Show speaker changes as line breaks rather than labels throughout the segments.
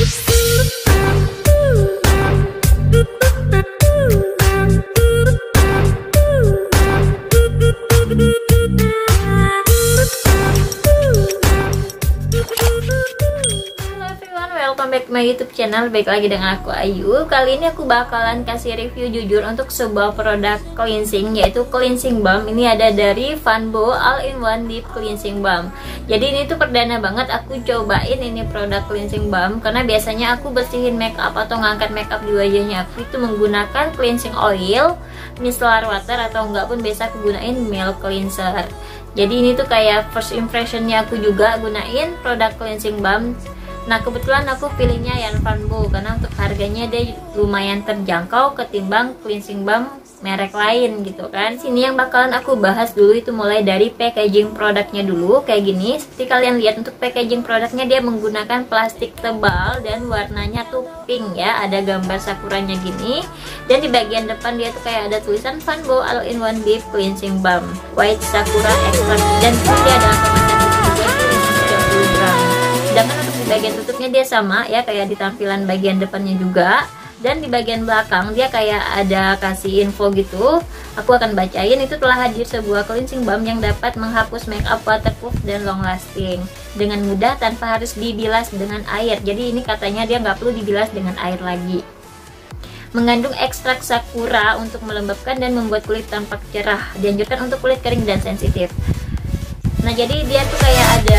Welcome back to my YouTube channel. Baik lagi dengan aku Ayu. Kali ini aku bakalan kasih review jujur untuk sebuah produk cleansing, yaitu cleansing balm. Ini ada dari Vanbo All-in-One Deep Cleansing Balm. Jadi ini tuh perdana banget aku cobain ini produk cleansing balm, karena biasanya aku bersihin makeup atau ngangkat makeup di wajahnya aku itu menggunakan cleansing oil, micellar water, atau enggak pun biasa aku gunain milk cleanser. Jadi ini tuh kayak first impressionnya aku juga gunain produk cleansing balm. Nah, kebetulan aku pilihnya yang Vanbo karena untuk harganya dia lumayan terjangkau ketimbang cleansing balm merek lain gitu kan. Sini yang bakalan aku bahas dulu itu mulai dari packaging produknya dulu kayak gini. Seperti kalian lihat untuk packaging produknya dia menggunakan plastik tebal dan warnanya tuh pink ya. Ada gambar sakuranya gini. Dan di bagian depan dia tuh kayak ada tulisan Vanbo All-in-One Deep Cleansing Balm White Sakura Extract, dan dia ada kemasan juga 30 gram. Sedangkan untuk di bagian tutupnya dia sama ya, kayak di tampilan bagian depannya juga. Dan di bagian belakang dia kayak ada kasih info gitu. Aku akan bacain. Itu telah hadir sebuah cleansing balm yang dapat menghapus makeup waterproof dan long lasting dengan mudah tanpa harus dibilas dengan air. Jadi ini katanya dia nggak perlu dibilas dengan air lagi. Mengandung ekstrak sakura untuk melembabkan dan membuat kulit tampak cerah. Dianjurkan untuk kulit kering dan sensitif. Nah, jadi dia tuh kayak ada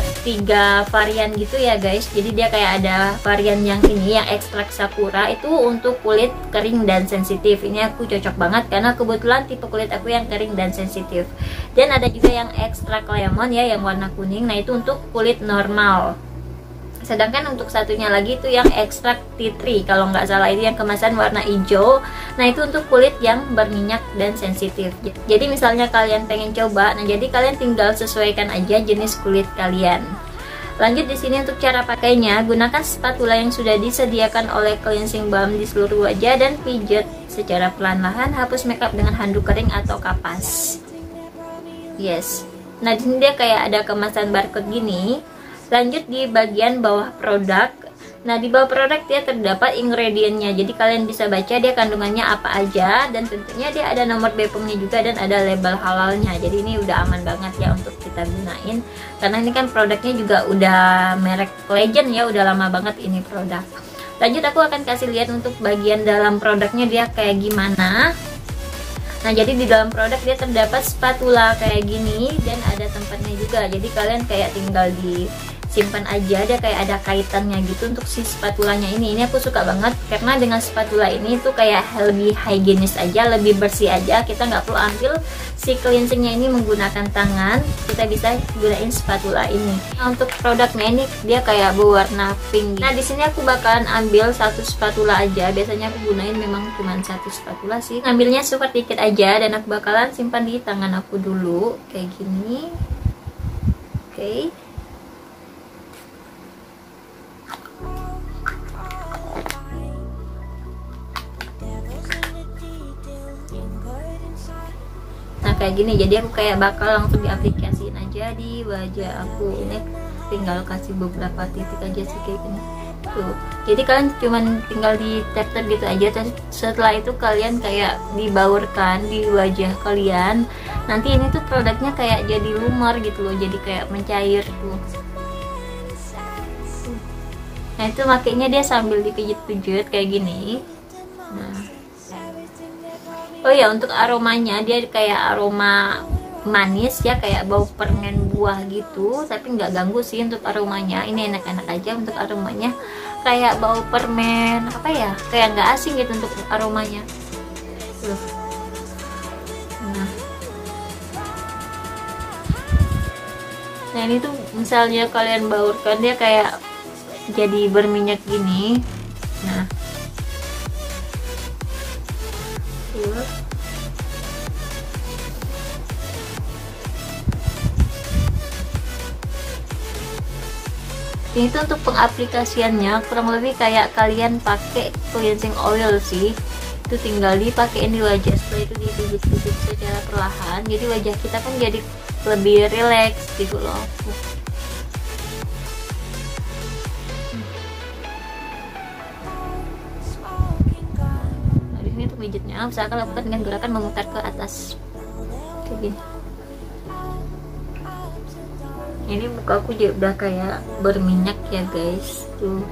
3 varian gitu ya guys. Jadi dia kayak ada varian yang ini, yang ekstrak sakura itu untuk kulit kering dan sensitif. Ini aku cocok banget karena kebetulan tipe kulit aku yang kering dan sensitif. Dan ada juga yang ekstrak lemon ya, yang warna kuning. Nah, itu untuk kulit normal. Sedangkan untuk satunya lagi itu yang ekstrak tea tree, kalau nggak salah itu yang kemasan warna hijau. Nah, itu untuk kulit yang berminyak dan sensitif. Jadi misalnya kalian pengen coba, nah jadi kalian tinggal sesuaikan aja jenis kulit kalian. Lanjut di sini untuk cara pakainya, gunakan spatula yang sudah disediakan oleh cleansing balm di seluruh wajah dan pijat secara perlahan-lahan. Hapus makeup dengan handuk kering atau kapas. Yes. Nah, di sini dia kayak ada kemasan barcode gini. Lanjut di bagian bawah produk. Nah, di bawah produk dia terdapat ingredientnya. Jadi kalian bisa baca dia kandungannya apa aja, dan tentunya dia ada nomor BPOM-nya juga dan ada label halalnya. Jadi ini udah aman banget ya untuk kita gunain. Karena ini kan produknya juga udah merek legend ya, udah lama banget ini produk. Lanjut aku akan kasih lihat untuk bagian dalam produknya dia kayak gimana. Nah, jadi di dalam produk dia terdapat spatula kayak gini dan ada tempatnya juga. Jadi kalian kayak tinggal disimpan aja, dia kayak ada kaitannya gitu untuk si spatulanya ini. Ini aku suka banget karena dengan spatula ini tuh kayak lebih higienis aja, lebih bersih aja. Kita nggak perlu ambil si cleansingnya ini menggunakan tangan, kita bisa gunain spatula ini. Nah, untuk produknya ini dia kayak berwarna pink. Nah, di sini aku bakalan ambil satu spatula aja. Biasanya aku gunain memang cuma satu spatula sih. Ngambilnya super dikit aja dan aku bakalan simpan di tangan aku dulu kayak gini. Oke. Nah, kayak gini, jadi aku kayak bakal langsung diaplikasiin aja di wajah aku. Ini tinggal kasih beberapa titik aja sih kayak gini tuh. Jadi kalian cuman tinggal di tap-tap gitu aja, terus setelah itu kalian kayak dibaurkan di wajah kalian. Nanti ini tuh produknya kayak jadi lumar gitu loh, jadi kayak mencair tuh. Nah, itu makanya dia sambil dipijit-pijit kayak gini. Nah, oh ya, untuk aromanya dia kayak aroma manis ya, kayak bau permen buah gitu, tapi nggak ganggu sih untuk aromanya. Ini enak-enak aja untuk aromanya, kayak bau permen apa ya, kayak nggak asing gitu untuk aromanya. Nah, ini tuh misalnya kalian baurkan dia kayak jadi berminyak gini. Nah, ini tuh untuk pengaplikasiannya kurang lebih kayak kalian pakai cleansing oil sih. Itu tinggal dipakein di wajah, setelah itu dipijit-pijit secara perlahan. Jadi wajah kita kan jadi lebih rileks gitu loh. pijitnya, usahakan lakukan dengan gerakan memutar ke atas kayak gini. Ini muka aku juga udah kayak berminyak ya guys tuh.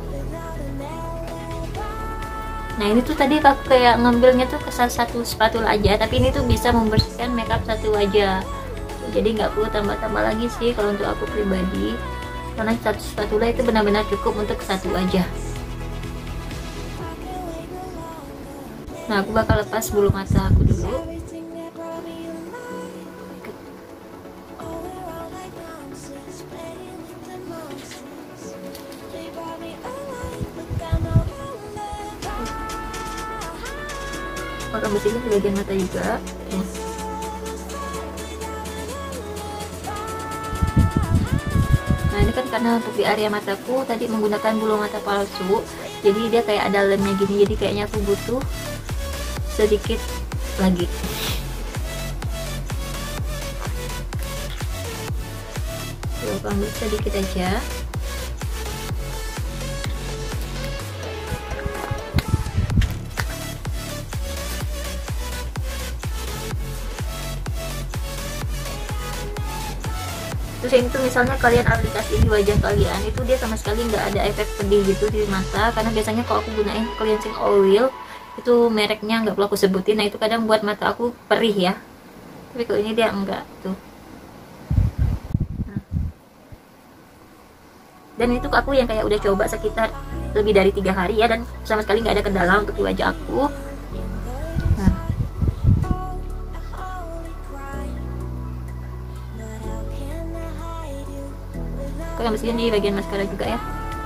Nah ini tuh tadi aku kayak ngambilnya tuh ke satu spatula aja, tapi ini tuh bisa membersihkan makeup satu wajah. Jadi nggak perlu tambah-tambah lagi sih kalau untuk aku pribadi, karena satu spatula itu benar-benar cukup untuk satu wajah. Nah aku bakal lepas bulu mata aku dulu. Orang bersihnya di bagian mata juga ya. Nah ini kan karena untuk di area mataku tadi menggunakan bulu mata palsu, jadi dia kayak ada lemnya gini, jadi kayaknya aku butuh sedikit lagi. Aku ambil sedikit aja. Terus ini tuh misalnya kalian aplikasi di wajah kalian, itu dia sama sekali nggak ada efek pedih gitu di mata, karena biasanya kalau aku gunain cleansing oil itu mereknya nggak perlu aku sebutin, nah itu kadang buat mata aku perih ya, tapi kalau ini dia enggak tuh. Nah. Dan itu aku yang kayak udah coba sekitar lebih dari 3 hari ya, dan sama sekali nggak ada kendala untuk di wajah aku. Aku yang bersihin di bagian maskara juga ya.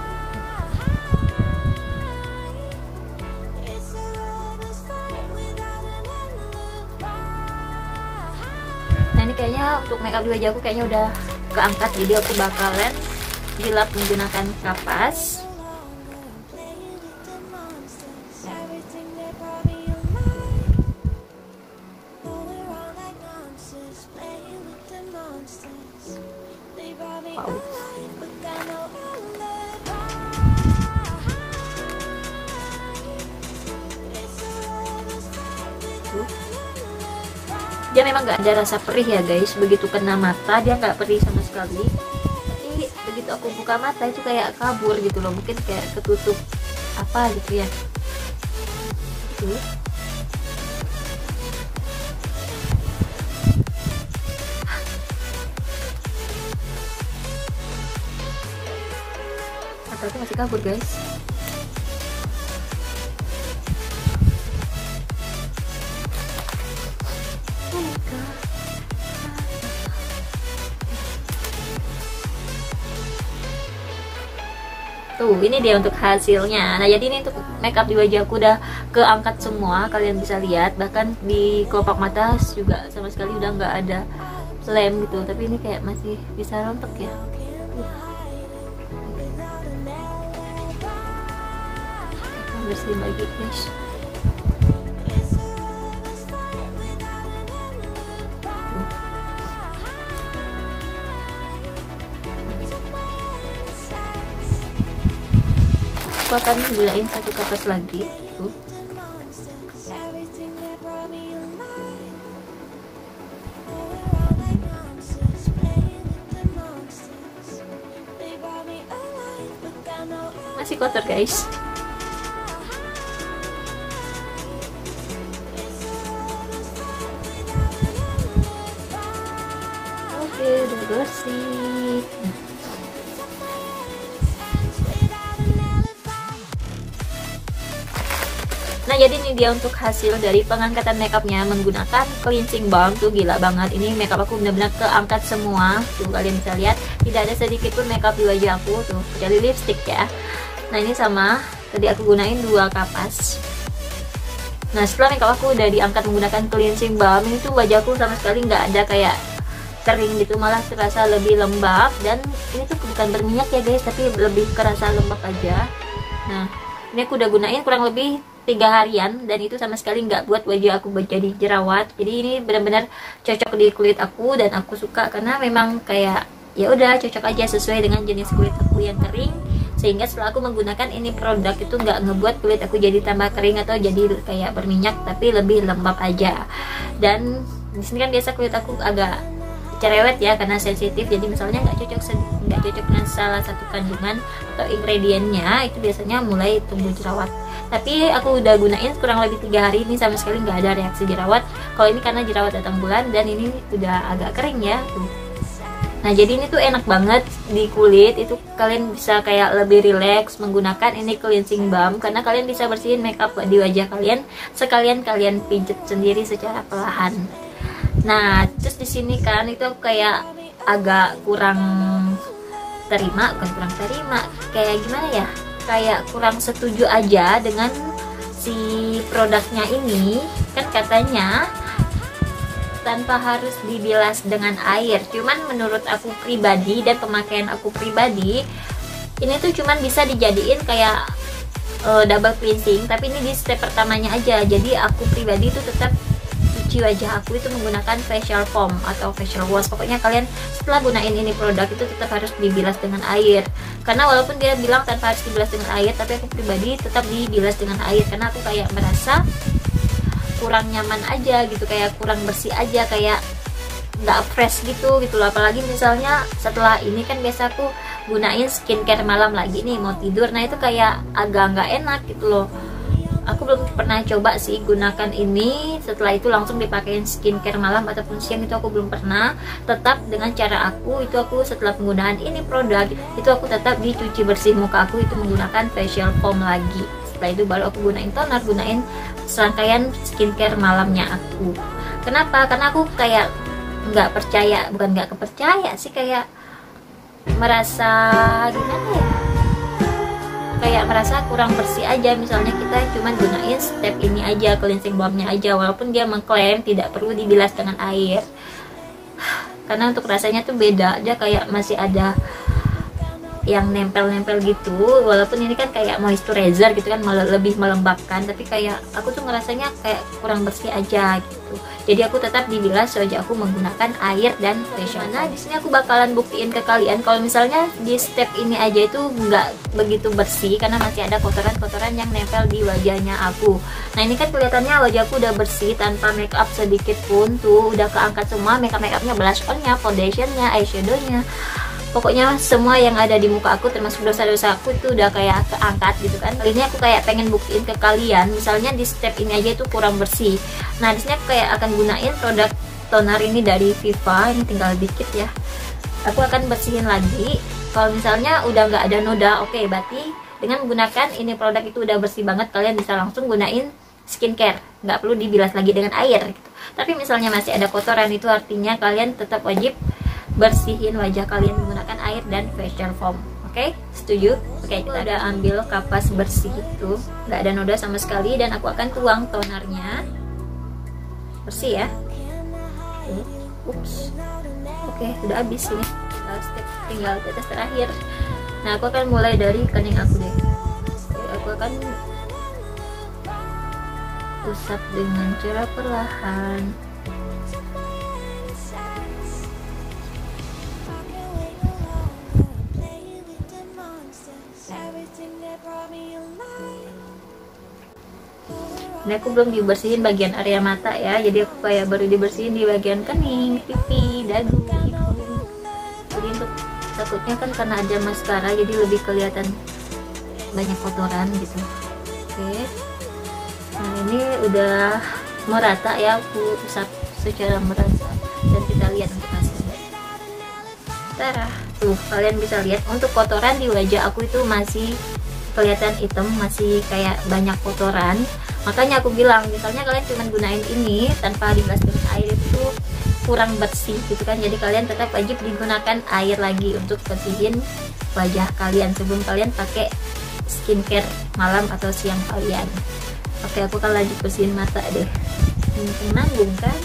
Nah ini kayaknya untuk makeup di wajah aku kayaknya udah keangkat, jadi aku bakalan dilap menggunakan kapas. Wow. Dia memang nggak ada rasa perih ya guys, begitu kena mata dia nggak perih sama sekali, tapi begitu aku buka mata itu kayak kabur gitu loh, mungkin kayak ketutup apa gitu ya. Mata itu masih kabur guys. Tuh ini dia untuk hasilnya. Nah jadi ini untuk makeup di wajahku udah keangkat semua, kalian bisa lihat, bahkan di kelopak mata juga sama sekali udah nggak ada lem gitu, tapi ini kayak masih bisa rontok ya. Bersihin lagi guys. Aku akan gunain satu kapas lagi tuh. Masih kotor guys. Oke, udah bersih. Nah jadi ini dia untuk hasil dari pengangkatan makeupnya menggunakan cleansing balm. Tuh gila banget, ini makeup aku benar-benar keangkat semua. Tuh kalian bisa lihat tidak ada sedikit pun makeup di wajah aku tuh, kecuali lipstick ya. Nah ini sama tadi aku gunain 2 kapas. Nah setelah makeup aku udah diangkat menggunakan cleansing balm, ini tuh wajahku sama sekali nggak ada kayak kering gitu, malah terasa lebih lembab. Dan ini tuh bukan berminyak ya guys, tapi lebih kerasa lembab aja. Nah ini aku udah gunain kurang lebih 3 harian, dan itu sama sekali nggak buat wajah aku jadi jerawat. Jadi ini benar-benar cocok di kulit aku, dan aku suka karena memang kayak ya udah cocok aja sesuai dengan jenis kulit aku yang kering, sehingga setelah aku menggunakan ini produk itu nggak ngebuat kulit aku jadi tambah kering atau jadi kayak berminyak, tapi lebih lembab aja. Dan di sini kan biasa kulit aku agak cerewet ya karena sensitif, jadi misalnya nggak cocok dengan salah satu kandungan atau ingredientnya, itu biasanya mulai tumbuh jerawat. Tapi aku udah gunain kurang lebih 3 hari ini sama sekali nggak ada reaksi jerawat. Kalau ini karena jerawat datang bulan dan ini udah agak kering ya tuh. Nah jadi ini tuh enak banget di kulit, itu kalian bisa kayak lebih relax menggunakan ini cleansing balm, karena kalian bisa bersihin makeup di wajah kalian sekalian kalian pijet sendiri secara perlahan. Nah terus di sini kan itu aku kayak agak kurang terima, kayak gimana ya, kayak kurang setuju aja dengan si produknya ini. Kan katanya tanpa harus dibilas dengan air, cuman menurut aku pribadi dan pemakaian aku pribadi, ini tuh cuman bisa dijadiin kayak double cleansing, tapi ini di step pertamanya aja. Jadi aku pribadi itu tetap cuci wajah aku itu menggunakan facial foam atau facial wash. Pokoknya kalian setelah gunain ini produk itu tetap harus dibilas dengan air, karena walaupun dia bilang tanpa harus dibilas dengan air, tapi aku pribadi tetap dibilas dengan air karena aku kayak merasa kurang nyaman aja gitu, kayak kurang bersih aja, kayak nggak fresh gitu loh. Apalagi misalnya setelah ini kan biasa aku gunain skincare malam lagi nih mau tidur, nah itu kayak agak nggak enak gitu loh. Aku belum pernah coba sih gunakan ini setelah itu langsung dipakein skincare malam ataupun siang, itu aku belum pernah. Tetap dengan cara aku itu, aku setelah penggunaan ini produk itu aku tetap dicuci bersih muka aku itu menggunakan facial foam lagi. Setelah itu baru aku gunain toner, gunain serangkaian skincare malamnya aku. Kenapa? Karena aku kayak nggak percaya, bukan nggak kepercaya sih, kayak merasa gimana ya, kayak merasa kurang bersih aja. Misalnya kita cuma gunain step ini aja, cleansing balmnya aja, walaupun dia mengklaim tidak perlu dibilas dengan air, karena untuk rasanya tuh beda, dia kayak masih ada yang nempel-nempel gitu. Walaupun ini kan kayak moisturizer gitu kan, lebih melembabkan, tapi kayak aku tuh ngerasanya kayak kurang bersih aja gitu. Jadi aku tetap dibilas wajah aku menggunakan air dan facial. Nah di sini aku bakalan buktiin ke kalian kalau misalnya di step ini aja itu nggak begitu bersih karena masih ada kotoran-kotoran yang nempel di wajahnya aku. Nah ini kan kelihatannya wajahku udah bersih tanpa make up sedikit pun, tuh udah keangkat semua make-upnya, blush onnya, foundationnya, eyeshadownya. Pokoknya semua yang ada di muka aku termasuk dosa-dosa aku itu udah kayak keangkat gitu kan. Kali ini aku kayak pengen buktiin ke kalian, misalnya di step ini aja itu kurang bersih. Nah di sini aku kayak akan gunain produk toner ini dari Viva, ini tinggal dikit ya. Aku akan bersihin lagi. Kalau misalnya udah nggak ada noda, oke, berarti dengan menggunakan ini produk itu udah bersih banget. Kalian bisa langsung gunain skincare, nggak perlu dibilas lagi dengan air gitu. Tapi misalnya masih ada kotoran, itu artinya kalian tetap wajib bersihin wajah kalian menggunakan air dan facial foam. Oke, setuju? Oke, kita udah ambil kapas bersih itu, nggak ada noda sama sekali, dan aku akan tuang tonernya. Bersih ya. Ups. Oke, udah habis ini. Tinggal tetes terakhir. Nah, aku akan mulai dari kening aku deh. Oke, aku akan usap dengan cara perlahan. Ini aku belum dibersihin bagian area mata ya, jadi aku kayak baru dibersihin di bagian kening, pipi, dagu, hidung. Jadi untuk takutnya kan karena ada maskara jadi lebih kelihatan banyak kotoran gitu. Oke, nah ini udah merata ya, aku usap secara merata dan kita lihat untuk hasilnya. Tara, tuh kalian bisa lihat untuk kotoran di wajah aku itu masih kelihatan hitam, masih kayak banyak kotoran. Makanya aku bilang, misalnya kalian cuma gunain ini tanpa dibilas dengan air itu kurang bersih gitu kan. Jadi kalian tetap wajib digunakan air lagi untuk bersihin wajah kalian sebelum kalian pakai skincare malam atau siang kalian. Oke, aku akan lanjut bersihin mata deh. Nanggung kan?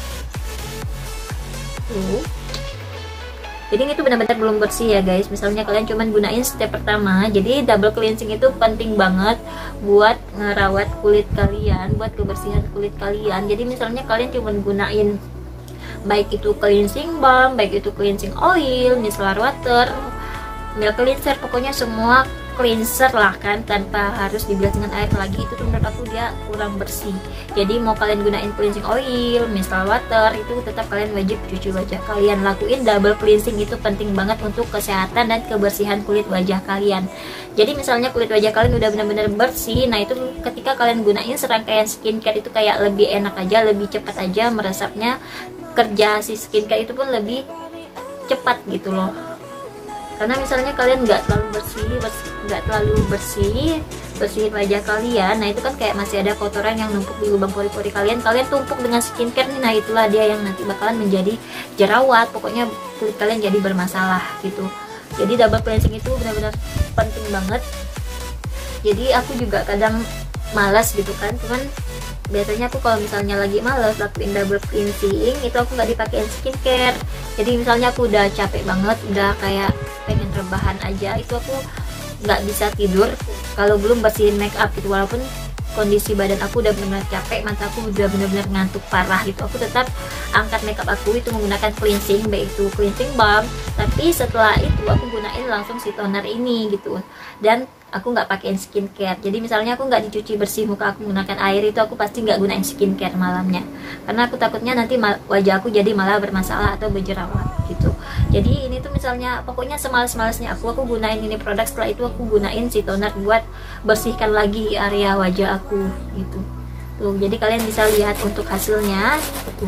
Jadi itu benar-benar belum bersih ya guys. Misalnya kalian cuman gunain step pertama, jadi double cleansing itu penting banget buat ngerawat kulit kalian, buat kebersihan kulit kalian. Jadi misalnya kalian cuman gunain baik itu cleansing balm, baik itu cleansing oil, micellar water, milk cleanser, pokoknya semua cleanser lah kan, tanpa harus dibilas dengan air lagi. Itu tuh menurut aku dia kurang bersih. Jadi mau kalian gunain cleansing oil, micellar water, itu tetap kalian wajib cuci wajah kalian. Lakuin double cleansing, itu penting banget untuk kesehatan dan kebersihan kulit wajah kalian. Jadi misalnya kulit wajah kalian udah benar-benar bersih, nah itu ketika kalian gunain serangkaian skincare itu kayak lebih enak aja, lebih cepat aja meresapnya. Kerja si skincare itu pun lebih cepat gitu loh. Karena misalnya kalian nggak terlalu bersih bersihin wajah kalian, nah itu kan kayak masih ada kotoran yang numpuk di lubang pori-pori kalian tumpuk dengan skincare nih, nah itulah dia yang nanti bakalan menjadi jerawat. Pokoknya kulit kalian jadi bermasalah gitu. Jadi double cleansing itu benar-benar penting banget. Jadi aku juga kadang malas gitu kan, cuman biasanya aku kalau misalnya lagi males lakuin double cleansing, itu aku nggak dipakein skincare. Jadi misalnya aku udah capek banget, udah kayak pengen rebahan aja, itu aku nggak bisa tidur kalau belum bersihin make up gitu. Walaupun kondisi badan aku udah benar-benar capek, mata aku udah benar-benar ngantuk parah gitu, aku tetap angkat makeup aku itu menggunakan cleansing, baik itu cleansing balm. Tapi setelah itu aku gunain langsung si toner ini gitu, dan aku nggak pakein skincare. Jadi misalnya aku nggak dicuci bersih muka aku menggunakan air, itu aku pasti nggak gunain skincare malamnya, karena aku takutnya nanti wajah aku jadi malah bermasalah atau berjerawat gitu. Jadi ini tuh misalnya pokoknya semales-malesnya aku gunain ini produk, setelah itu aku gunain si toner buat bersihkan lagi area wajah aku gitu. Tuh, jadi kalian bisa lihat untuk hasilnya tuh.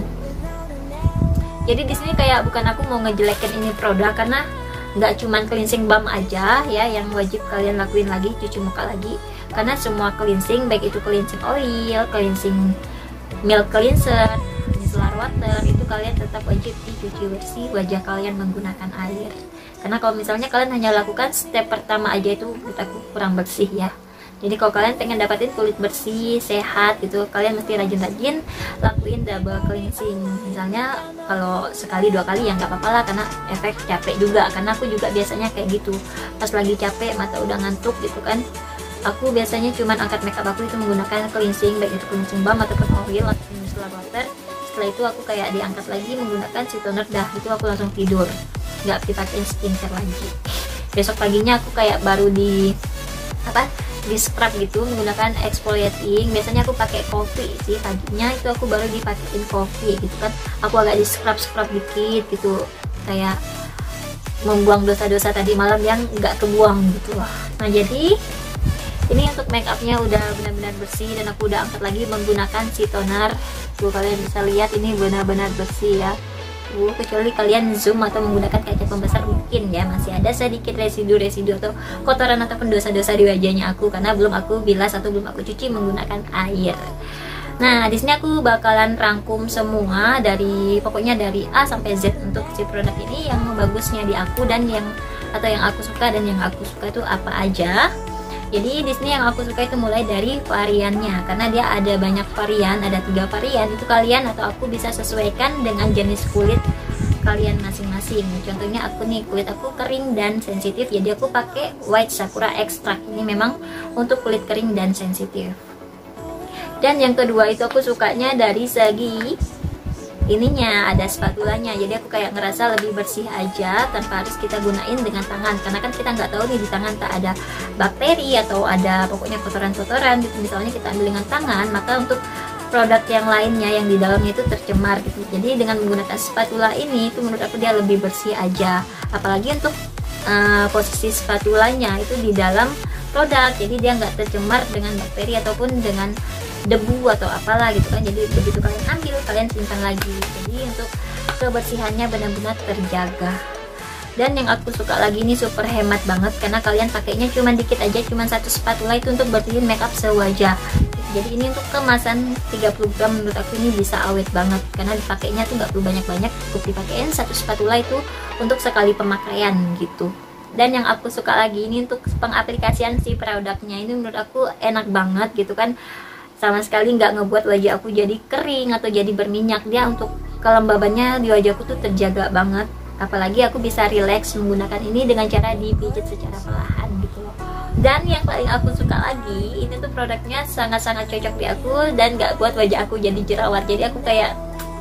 Jadi di sini kayak bukan aku mau ngejelekin ini produk, karena nggak cuman cleansing balm aja ya yang wajib kalian lakuin lagi, cuci muka lagi. Karena semua cleansing, baik itu cleansing oil, cleansing milk cleanser, micellar water, itu kalian tetap wajib dicuci bersih wajah kalian menggunakan air. Karena kalau misalnya kalian hanya lakukan step pertama aja, itu menurut aku kurang bersih ya. Jadi kalau kalian pengen dapetin kulit bersih, sehat gitu, kalian mesti rajin-rajin lakuin double cleansing. Misalnya kalau sekali 2 kali ya nggak apa-apa lah, karena efek capek juga. Karena aku juga biasanya kayak gitu, pas lagi capek, mata udah ngantuk gitu kan, aku biasanya cuman angkat makeup aku itu menggunakan cleansing, baik itu cleansing balm ataupun oil atau micellar water. Setelah itu aku kayak diangkat lagi menggunakan si toner, dah itu aku langsung tidur, nggak dipakein skincare lagi. Besok paginya aku kayak baru di scrub gitu menggunakan exfoliating. Biasanya aku pakai coffee sih paginya, itu aku baru dipakein coffee gitu kan. Aku agak di scrub dikit gitu, kayak membuang dosa-dosa tadi malam yang nggak kebuang gitu loh. Nah jadi ini untuk make upnya udah benar-benar bersih, dan aku udah angkat lagi menggunakan si toner. Tuh kalian bisa lihat ini benar-benar bersih ya. Kecuali kalian zoom atau menggunakan kaca pembesar, mungkin ya masih ada sedikit residu atau kotoran ataupun dosa-dosa di wajahnya aku, karena belum aku bilas atau belum aku cuci menggunakan air. Nah di sini aku bakalan rangkum semua pokoknya dari A sampai Z untuk si produk ini, yang bagusnya di aku dan yang aku suka, dan yang aku suka itu apa aja. Jadi di sini yang aku suka itu mulai dari variannya, karena dia ada banyak varian, ada 3 varian. Itu kalian atau aku bisa sesuaikan dengan jenis kulit kalian masing-masing. Contohnya aku nih, kulit aku kering dan sensitif, jadi aku pakai White Sakura Extract. Ini memang untuk kulit kering dan sensitif. Dan yang kedua itu aku sukanya dari segi ininya, ada spatulanya. Jadi aku kayak ngerasa lebih bersih aja tanpa harus kita gunain dengan tangan, karena kan kita nggak tahu nih di tangan tak ada bakteri atau ada pokoknya kotoran-kotoran gitu. Misalnya kita ambil dengan tangan, maka untuk produk yang lainnya yang di dalamnya itu tercemar gitu. Jadi dengan menggunakan spatula ini itu menurut aku dia lebih bersih aja. Apalagi untuk posisi spatulanya itu di dalam produk, jadi dia nggak tercemar dengan bakteri ataupun dengan debu atau apalah gitu kan. Jadi begitu kalian ambil, kalian simpan lagi. Jadi untuk kebersihannya benar-benar terjaga. Dan yang aku suka lagi ini super hemat banget, karena kalian pakainya cuma dikit aja, cuma 1 spatula itu untuk bersihin makeup sewajah. Jadi ini untuk kemasan 30 gram, menurut aku ini bisa awet banget, karena dipakainya tuh nggak perlu banyak-banyak, cukup dipakein 1 spatula itu untuk sekali pemakaian gitu. Dan yang aku suka lagi ini untuk pengaplikasian si produknya, ini menurut aku enak banget gitu kan. Sama sekali nggak ngebuat wajah aku jadi kering atau jadi berminyak. Dia untuk kelembabannya di wajahku tuh terjaga banget. Apalagi aku bisa relax menggunakan ini dengan cara dipijit secara perlahan gitu loh. Dan yang paling aku suka lagi, ini tuh produknya sangat-sangat cocok di aku dan nggak buat wajah aku jadi jerawat. Jadi aku kayak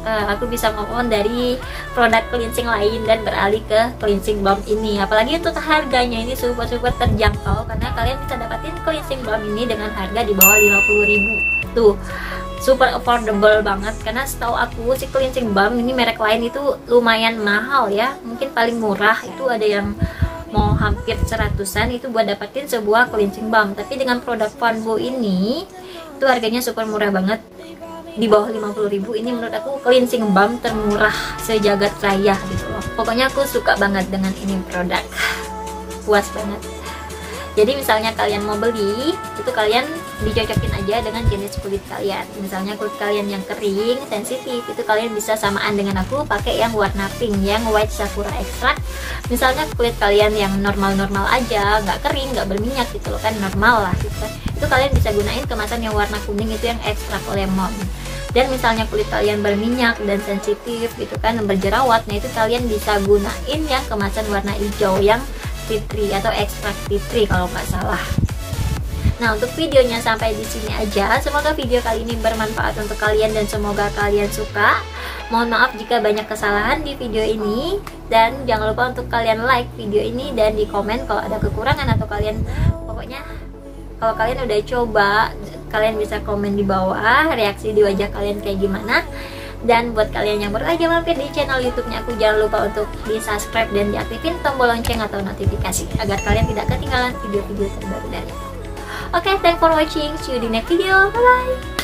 aku bisa move on dari produk cleansing lain dan beralih ke cleansing balm ini. Apalagi untuk harganya ini super terjangkau, karena kalian bisa dapatin cleansing balm ini dengan harga di bawah 50.000. Tuh, super affordable banget. Karena setahu aku si cleansing balm ini merek lain itu lumayan mahal ya. Mungkin paling murah itu ada yang mau hampir 100-an itu buat dapetin sebuah cleansing balm. Tapi dengan produk Fanbo ini itu harganya super murah banget, di bawah 50.000. Ini menurut aku cleansing balm termurah sejagat raya gitu loh. Pokoknya aku suka banget dengan ini produk, puas banget. Jadi misalnya kalian mau beli, itu kalian dicocokin aja dengan jenis kulit kalian. Misalnya kulit kalian yang kering, sensitif, itu kalian bisa samaan dengan aku pakai yang warna pink, yang white sakura extract. Misalnya kulit kalian yang normal-normal aja, nggak kering, nggak berminyak gitu loh kan, normal lah gitu kan. Itu kalian bisa gunain kemasan yang warna kuning, itu yang extract lemon. Dan misalnya kulit kalian berminyak dan sensitif gitu kan, berjerawat, nah itu kalian bisa gunain yang kemasan warna hijau, yang tea tree atau ekstrak tea tree kalau nggak salah. Nah, untuk videonya sampai di sini aja. Semoga video kali ini bermanfaat untuk kalian dan semoga kalian suka. Mohon maaf jika banyak kesalahan di video ini, dan jangan lupa untuk kalian like video ini dan di komen kalau ada kekurangan atau kalian, pokoknya kalau kalian udah coba, kalian bisa komen di bawah reaksi di wajah kalian kayak gimana. Dan buat kalian yang baru aja mampir di channel YouTube-nya aku, jangan lupa untuk di subscribe dan diaktifin tombol lonceng atau notifikasi agar kalian tidak ketinggalan video-video terbaru dari aku. Oke, thanks for watching. See you di next video. Bye bye.